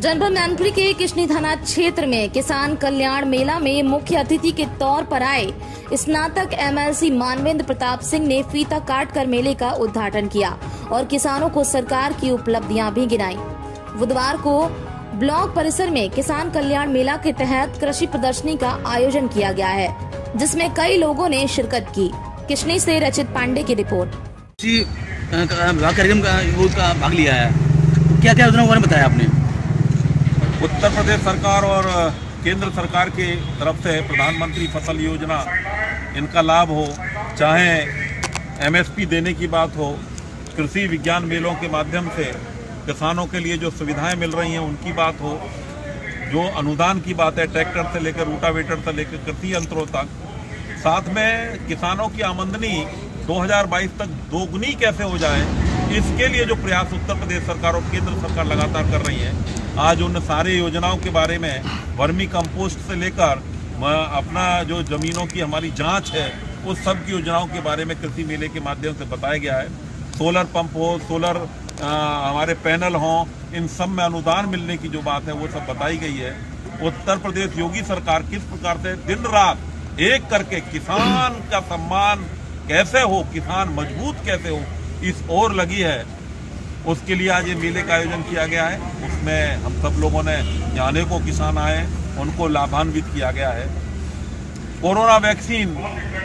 जनपद मैनपुरी के किशनी थाना क्षेत्र में किसान कल्याण मेला में मुख्य अतिथि के तौर पर आए स्नातक एमएलसी मानवेंद्र प्रताप सिंह ने फीता काटकर मेले का उद्घाटन किया और किसानों को सरकार की उपलब्धियां भी गिनाई। बुधवार को ब्लॉक परिसर में किसान कल्याण मेला के तहत कृषि प्रदर्शनी का आयोजन किया गया है, जिसमें कई लोगों ने शिरकत की। किशनी से रचित पांडे की रिपोर्ट। कार्यक्रम का भाग लिया है, तो क्या क्या योजना बताया आपने? उत्तर प्रदेश सरकार और केंद्र सरकार की तरफ से प्रधानमंत्री फसल योजना, इनका लाभ हो, चाहे एमएसपी देने की बात हो, कृषि विज्ञान मेलों के माध्यम से किसानों के लिए जो सुविधाएं मिल रही हैं उनकी बात हो, जो अनुदान की बात है ट्रैक्टर से लेकर रूटावेटर से लेकर कृषि यंत्रों तक, साथ में किसानों की आमदनी 2022 तक दोगुनी कैसे हो जाए, इसके लिए जो प्रयास उत्तर प्रदेश सरकार और केंद्र सरकार लगातार कर रही है। आज उन सारे योजनाओं के बारे में वर्मी कंपोस्ट से लेकर अपना जो जमीनों की हमारी जांच है, उस सब की योजनाओं के बारे में कृषि मेले के माध्यम से बताया गया है। सोलर पंप हो, सोलर हमारे पैनल हों, इन सब में अनुदान मिलने की जो बात है वो सब बताई गई है। उत्तर प्रदेश योगी सरकार किस प्रकार से दिन रात एक करके किसान का सम्मान कैसे हो, किसान मजबूत कैसे हो, इस ओर लगी है। उसके लिए आज ये मेले का आयोजन किया गया है। उसमें हम सब लोगों ने यहाँ अनेकों किसान आए, उनको लाभान्वित किया गया है। कोरोना वैक्सीन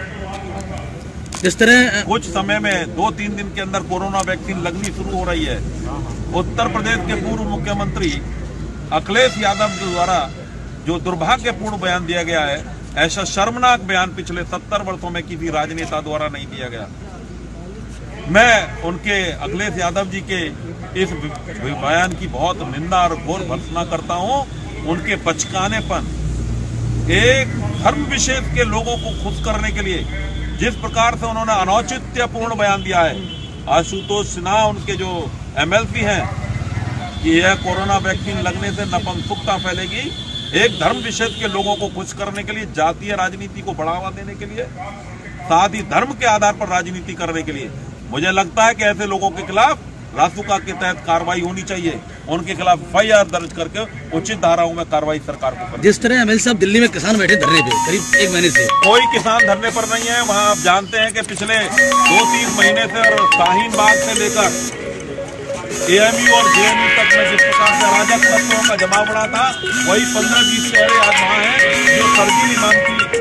जिस तरह कुछ समय में 2-3 दिन के अंदर कोरोना वैक्सीन लगनी शुरू हो रही है। उत्तर प्रदेश के पूर्व मुख्यमंत्री अखिलेश यादव के द्वारा जो दुर्भाग्यपूर्ण बयान दिया गया है, ऐसा शर्मनाक बयान पिछले 70 वर्षों में किसी राजनेता द्वारा नहीं दिया गया। मैं उनके अखिलेश यादव जी के इस बयान की बहुत निंदा और घोर भर्त्सना करता हूं। उनके बचकानेपन, एक धर्म विशेष के लोगों को खुश करने के लिए जिस प्रकार से उन्होंने अनौचित्यपूर्ण बयान दिया है। आशुतोष सिन्हा उनके जो एमएलसी हैं कि यह कोरोना वैक्सीन लगने से नपुंसकता फैलेगी, एक धर्म विशेष के लोगों को खुश करने के लिए, जातीय राजनीति को बढ़ावा देने के लिए, साथ ही धर्म के आधार पर राजनीति करने के लिए, मुझे लगता है कि ऐसे लोगों के खिलाफ रासुका के तहत कार्रवाई होनी चाहिए। उनके खिलाफ FIR दर्ज करके उचित धाराओं में कार्रवाई सरकार को करनी। जिस तरह एमएलसी साहब दिल्ली में किसान बैठे धरने पे करीब 1 महीने से, कोई किसान धरने पर नहीं है। वहां आप जानते हैं कि पिछले 2-3 महीने से और शाहीन बाग से लेकर AMU और JMU तक में जिस प्रकार से अराजक तत्वों का जमावड़ा था, वही 15-20 शहर आज वहाँ है जो फर्जी मांग की